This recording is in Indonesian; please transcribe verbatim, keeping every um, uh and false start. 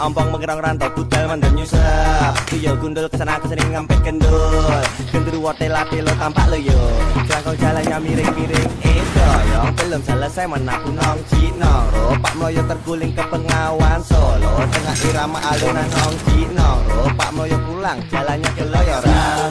ompong mengerang rantau budal mandam nyusap. Tuyul gundul kesana kesini ngampet kendul. Gendruwo tela-telo tampak lo yo. Selangkong jalannya miring-miring itu yang belum selesai menapu nong cinong. Ropak Mloyo terguling ke Bengawan Solo. Tengah irama alunan nong cinong. Ropak Mloyo pulang jalannya ke Loyoran.